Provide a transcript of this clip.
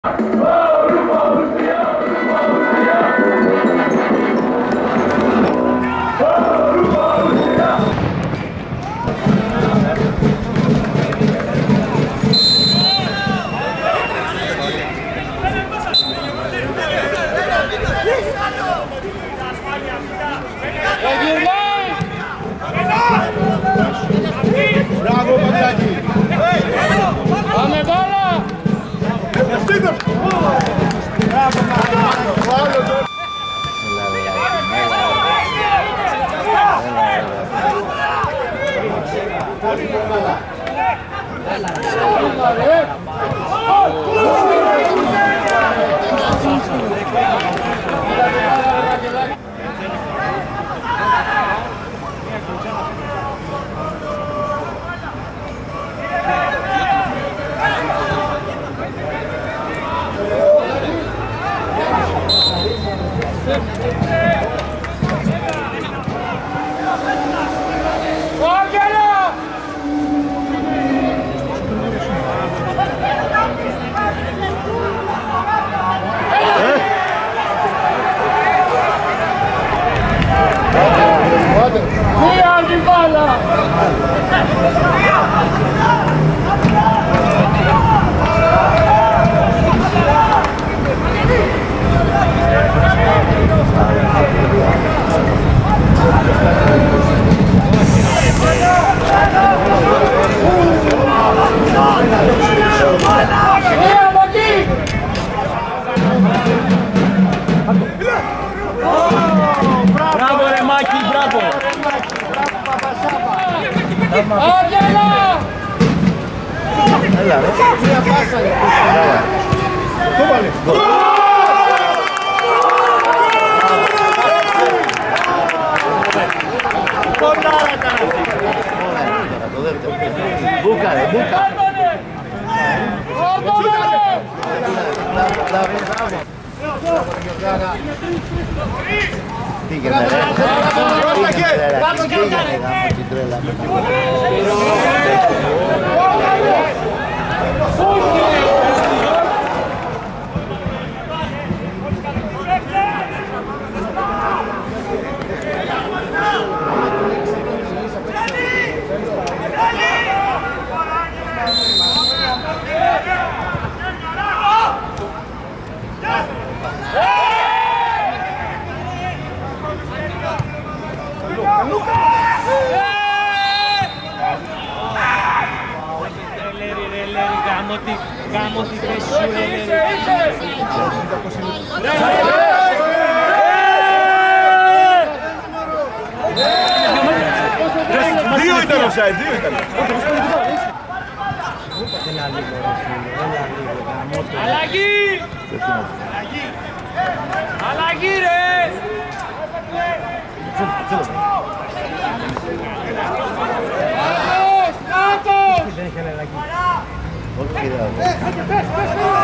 Μπράβο, Παντζάκη! Πάμε μπάλα! Μπράβο, Μάρκο! Μπράβο ρε Μάκη, μπράβο! Άγγελα! Έλα ρε! Μία πάσα ρε! Το βάλε! Πολλά ρε ήταν αυτή! Το δεύτερο! Μπούκα ρε, μπούκα! Πήγαινε ρε! Πήγαινε γάμο την τρέλα! Γάμο τη θέση σου Δύο ήταν offside, δύο ήταν. Αλλαγή! Αλλαγή ρε! Όχι,